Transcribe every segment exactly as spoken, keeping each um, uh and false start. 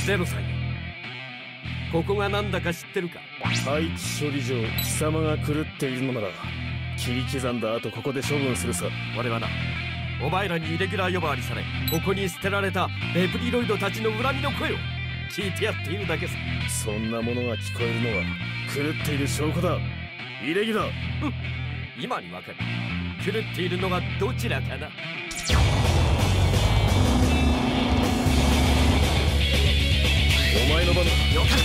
ゼロさんよ、ここが何だか知ってるか？ 廃棄処理場、貴様が狂っているのなら切り刻んだ後ここで処分するさ。 俺はな、お前らにイレギュラー呼ばわりされ、ここに捨てられたレプリロイドたちの恨みの声を聞いてやっているだけさ。 そんなものが聞こえるのは狂っている証拠だ。イレギュラー。 今にわかる。狂っているのがどちらかな。 お前の番だ。 よかった。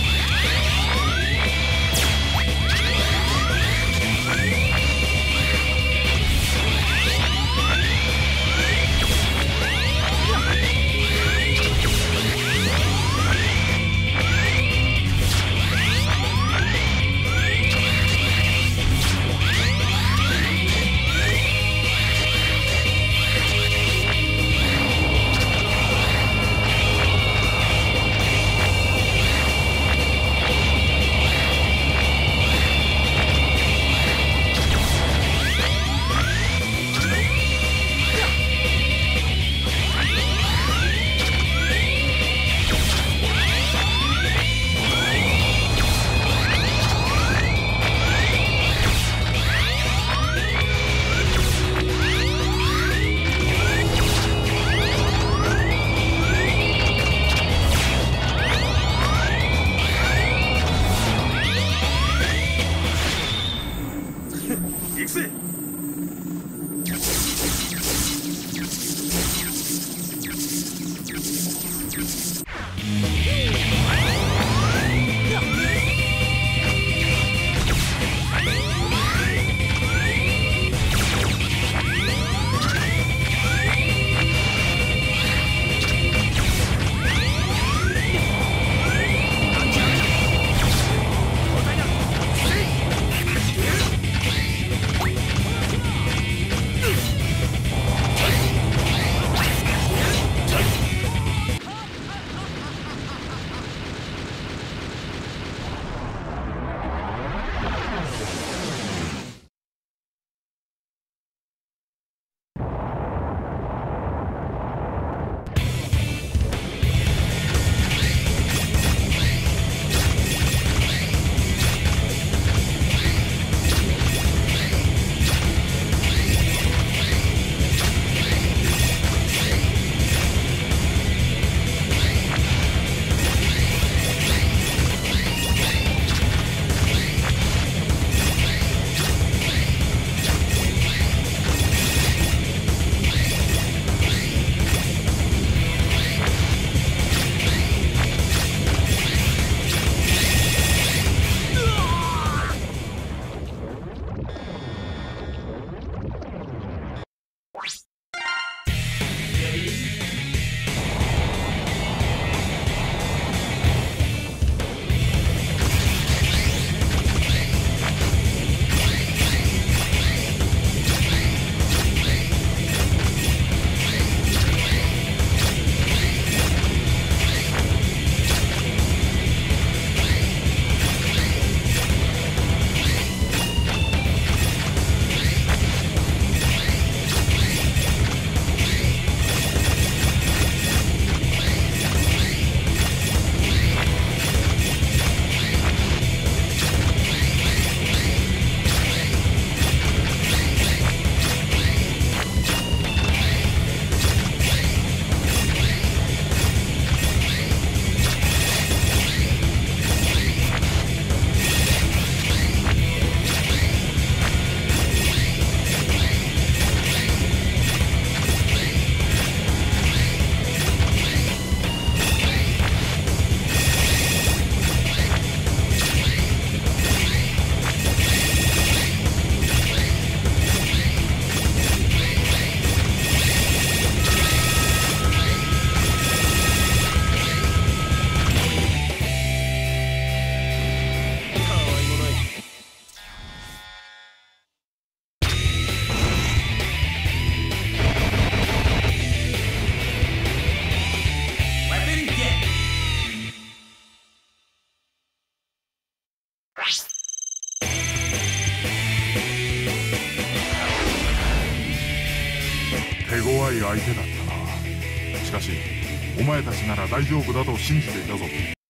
手強い相手だったな。しかしお前たちなら大丈夫だと信じていたぞ。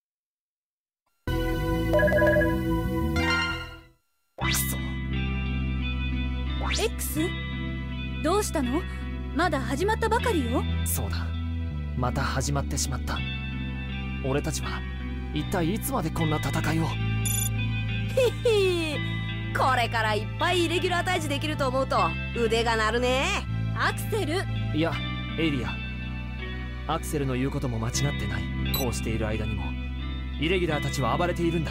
くそ。 X？ どうしたの？まだ始まったばかりよ。 そうだ、また始まってしまった。俺たちは一体いつまでこんな戦いを。 へへ、これからいっぱいイレギュラー退治できると思うと腕が鳴るね。 アクセル。 いや、エイリア、アクセルの言うことも間違ってない。こうしている間にもイレギュラーたちは暴れているんだ。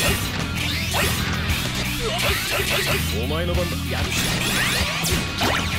お前の番だ。 やるし